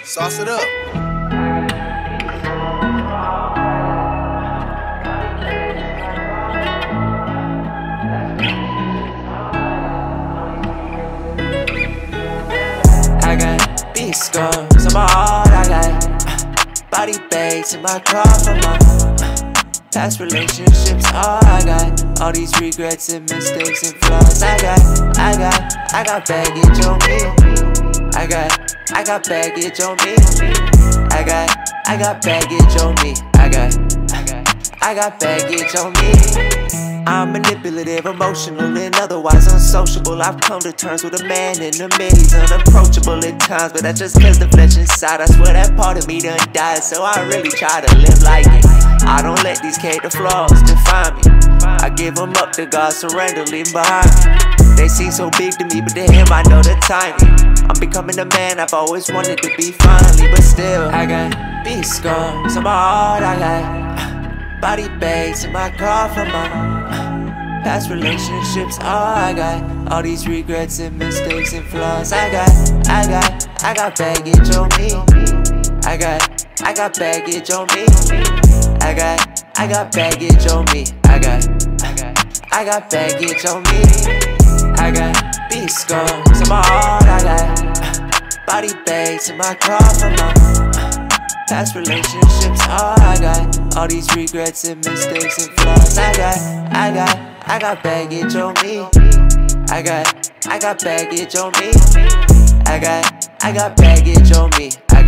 Sauce it up. I got big scars on my heart, I got body bags in my car for my past relationships. I got all these regrets and mistakes and flaws. I got baggage on me. I got baggage on me. I got baggage on me. I got baggage on me. I'm manipulative, emotional, and otherwise unsociable. I've come to terms with a man in the mid. He's unapproachable at times, but that's just cause the flesh inside, I swear that part of me done died. So I really try to live like it. I don't let these character flaws define me. I give them up to God, surrender, leave behind me. They seem so big to me, but to him I know the timing. I'm becoming the man I've always wanted to be finally. But still, I got big scars on my heart, I got body bags in my car for my past relationships. I got all these regrets and mistakes and flaws. I got baggage on me. I got baggage on me. I got baggage on me. I got baggage on me. I got big scars on my heart. I got body bags in my car for my past relationships. I got all these regrets and mistakes and flaws. I got baggage on me. I got baggage on me. I got baggage on me. I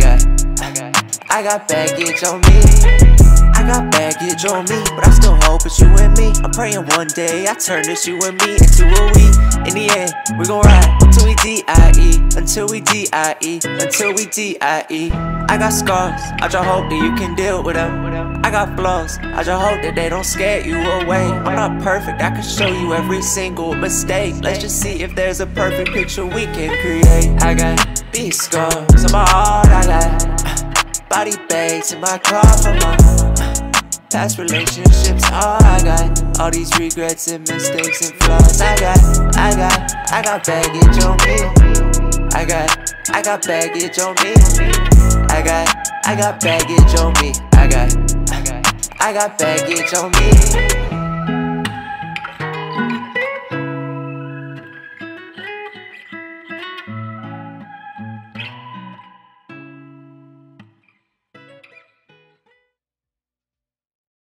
got baggage on me. I got baggage on me, but I still hope it's you and me. I'm praying one day I turn this you and me into a we. In the end, we gon' ride until we D-I-E, until we D-I-E, until we D-I-E. I got scars, I just hope that you can deal with them. I got flaws, I just hope that they don't scare you away. I'm not perfect, I can show you every single mistake. Let's just see if there's a perfect picture we can create. I got big scars on my heart, I got body bags in my car for my past relationships. I got all these regrets and mistakes and flaws. I got baggage on me. I got baggage on me. I got baggage on me. I got baggage on me.